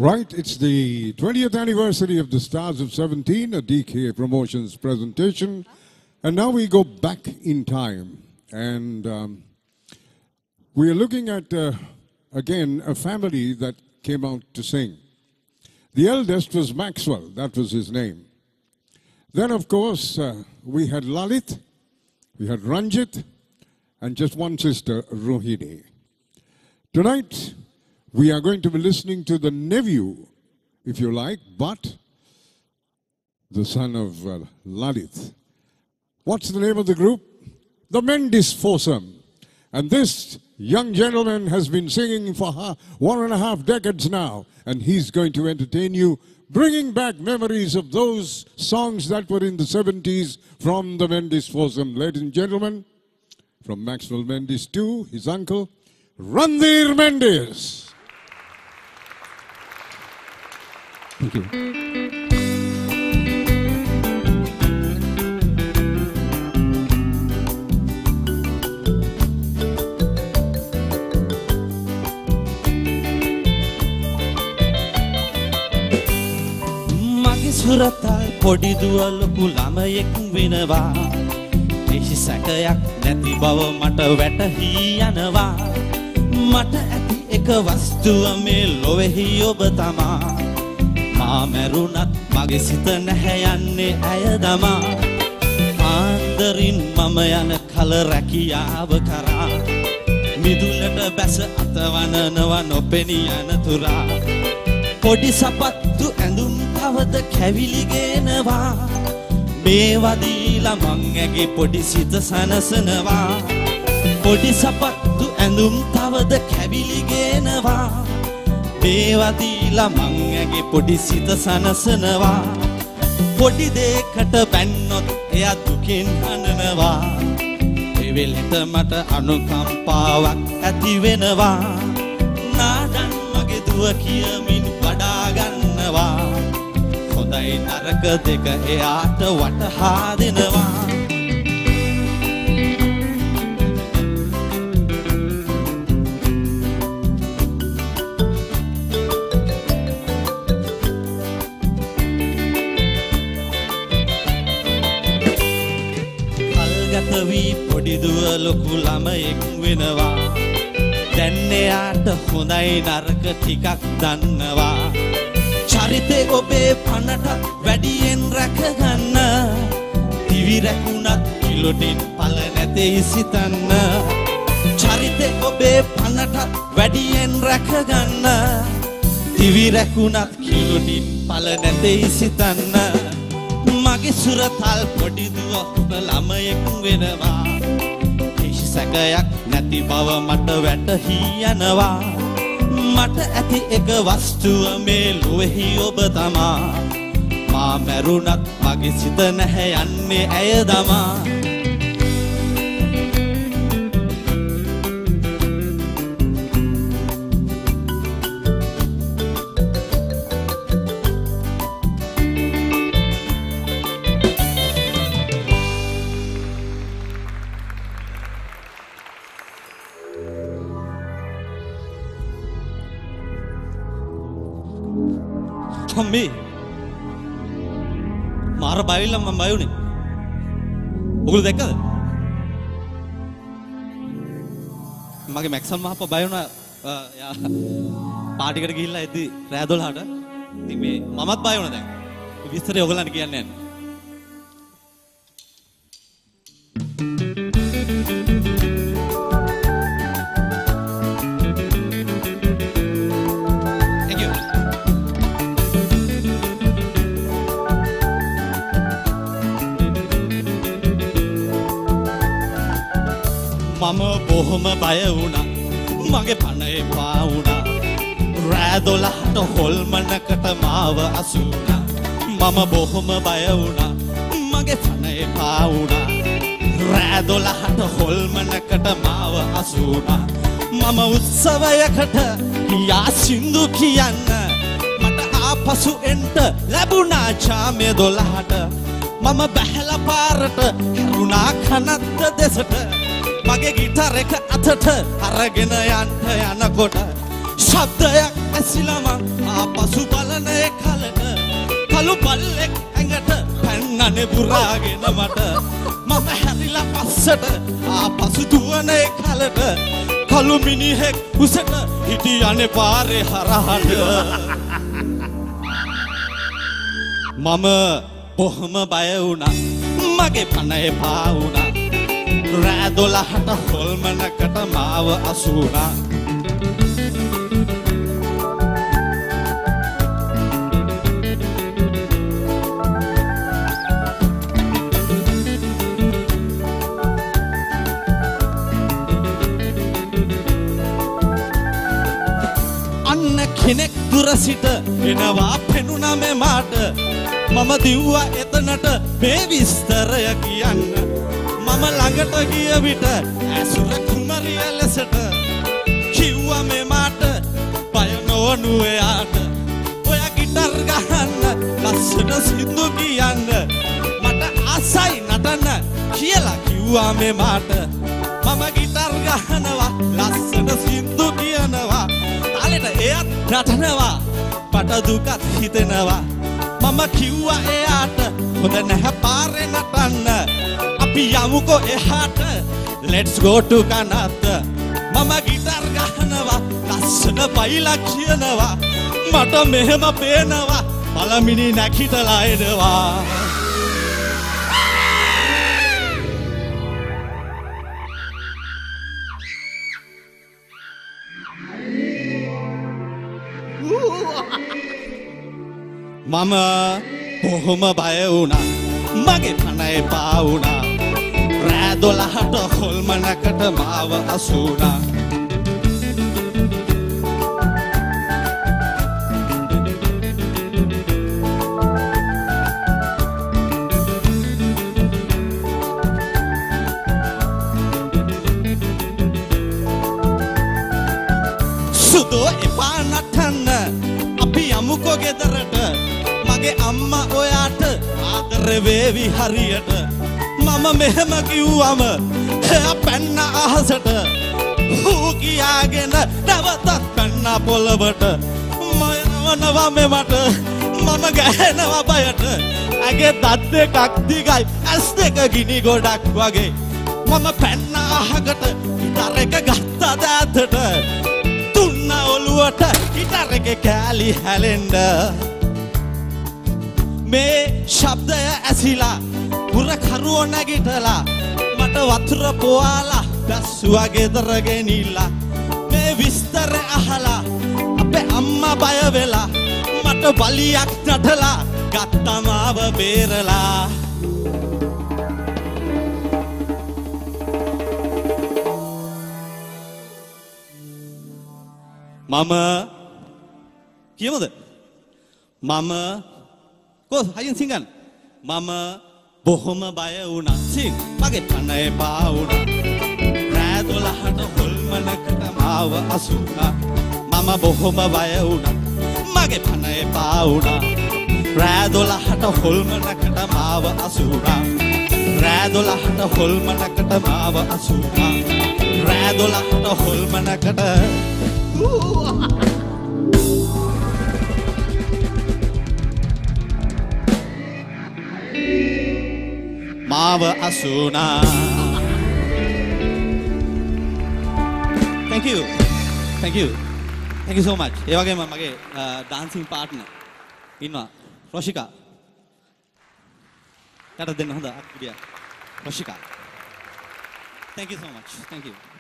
Right, it's the 20th anniversary of the Stars of 17, a DK Promotions presentation. And now we go back in time. And we are looking at, again, a family that came out to sing. The eldest was Maxwell, that was his name. Then, of course, we had Lalit, we had Ranjit, and just one sister, Rohini. Tonight, we are going to be listening to the nephew, if you like, but the son of Lalit. What's the name of the group? The Mendis Four Some. And this young gentleman has been singing for 1.5 decades now, and he's going to entertain you, bringing back memories of those songs that were in the 70s from the Mendis Four Some. Ladies and gentlemen, from Maxwell Mendis to his uncle, Randeer Mendis. Thank you. Surathal podi duwa loku lamayek wenawa Deshi sakayak නැති බව මට වැටහි යනවා මට ඇති එක වස්තුව මේ ලොවේහි ඔබ තමා මා මැරුණත් මගේ සිත නැහැ යන්නේ ඇය දමා ආන්දරින් මම යන කල රැකියාව කරා මිදුලට බැස අතවනනවා නොපෙනී යන තුරා පොඩි සපත්තු ඇඳුම් තවද කැවිලි ගේනවා මේවා දීලා මං ඇගේ පොඩි සිත සනසනවා පොඩි සපත්තු ඇඳුම් තවද කැවිලි ගේනවා මේවා දීලා මං ඇගේ පොඩි සිත සනසනවා පොඩි දෙයකට බැන්නොත් එයා දුකින් හනනවා ඒ වෙලෙට මට අනුකම්පාවක් ඇති වෙනවා නාඩන් මගේ දුව කියමින් වඩා ගන්නවා හොඳයි නරක දෙක එයාට වටහා දෙනවා කල්ගත වී පොඩි දුව ලොකු ළමයෙක් වෙනවා දැන් එයාට හොඳයි නරක ටිකක් දන්නවා චරිතේ ඔබේ පනට වැඩියෙන් රැකගන්න දිවි රැකුණත් කිලොටින් පල නැතේ සිතන්න චරිතේ ඔබේ පනට වැඩියෙන් රැකගන්න දිවි රැකුණත් කිලොටින් පල නැතේ සිතන්න මගේ සුරතල් පොඩි දුව ඔබ ළමයෙක් වෙනවා දේශ සැකයක් නැති බව මට වැටහි යනවා මට ඇති එක වස්තුව මේ ලොවේහි ඔබ තමා මා මැරුණත් මගේ සිත නැහැ යන්නේ ඇය දමා අම්මේ මාර බයිලා මම බය වුණේ. ඔගොල්ලෝ දැක්කද? මගේ මැක්සල් මහප්පා බය වුණා. යා පාටිකට ගිහිල්ලා එද්දි රෑ 12ට. ඉතින් මේ මමත් බය වුණා දැන්. විස්තරය ඔයගලන්ට කියන්න යන්නේ. මම බොහොම බය වුණා මගේ පණ එපා වුණා රෑ 12ට හොල්මනකට මාව අසුණා මම බොහොම බය වුණා මගේ පණ එපා වුණා රෑ 12ට හොල්මනකට මාව අසුණා මම උත්සවයකට යා සින්දු කියන්න මට ආපසු එන්න ලැබුණා ඡාමේ 12ට මම බැහැලා පාරට කරුණා කනත්ත දෙසට මගේ ගිටාර එක අතට අරගෙන යන්න යනකොට ශබ්දයක් ඇසිලා මං ආපසු බලන එකලට කළු බල්ලෙක් ඇඟට පැන්නනේ පුරාගෙන මට මම හැරිලා පස්සට ආපසු දුවන එකලට කළු මිනිහෙක් උසට හිටියනේ පාරේ හරහට මම බොහොම බය වුණා මගේ පන එපා වුණා රෑ 12ට හොල්මනකට මාව අසුණා අන්න කෙනෙක් දුර සිට එනවා පෙනුණා මේ මාට මම දිව්වා එතනට මේ විස්තරය කියන්න මම ළඟට ගිය විට ඇසුර කුමරිය ලෙසට කිව්වා මේ මාට බය නොවනු එයාට ඔයා ගිටර් ගහන්න ලස්සන සින්දු කියන්න මට ආසයි නටන්න කියලා කිව්වා මේ මාට මම ගිටර් ගහනවා ලස්සන සින්දු කියනවා තාලෙට එයත් නටනවා පට දුකත් හිතෙනවා මම කිව්වා එයාට හොඳ නැහැ පාරේ නටන්න අපි යමුකෝ එහාට let's go to කනත් මම ගිටර් ගහනවා ලස්සන බයිලා කියනවා මට මෙහෙම පේනවා පළමිනි නැගිටලා එනවා මම බොහොම බය වුණා මගේ පන එපා වුණා රෑ 12ට හොල්මනකට මාව අසුණා සුදෝ එපා නටන්න අපි යමුකෝ ගෙදරට මගේ අම්මා ඔයාට ආදර වේවි හරියට මම මෙහෙම කිව්වම එයා පැන්න අහසට ඌ කියාගෙන නැවතත් පැන්න පොළවට මම යනවා මෙමට මම ගහනවා බයට ඇගේ දත් දෙකක් දිගයි ඇස් දෙක ගිනි ගොඩක් වගේ මම පැන්න අහකට ගිටර් එක ගත්තා දෑතට තුන්න ඔළුවට ගිටර් එකේ කෑලි හැලෙන්න මේ ශබ්දය ඇසිලා පුර කරුව නැගිටලා මට වතුර පොවාලා දැස්සුවා ගෙදර ගෙනිලා මේ විස්තර අහලා අපේ අම්මා බය වෙලා මට බලියක් නටලා ගත්තා මාව බේරලා මම කියමුද මම කොස් හයින් සිංගන් මම බොහොම බය වුණා සිං මගේ පන එපා වුණා රෑ 12ට හොල්මනකට මාව අසුණා මම බොහොම බය වුණා මගේ පන එපා වුණා රෑ 12ට හොල්මනකට මාව අසුණා රෑ 12ට හොල්මනකට මාව අසුණා රෑ 12ට හොල්මනකට මාව අසුණා thank you so much ඒ වගේම මගේ dancing partner ඉන්නවා රොෂිකා කට දෙන්න හොඳ අක්කිය රොෂිකා thank you so much thank you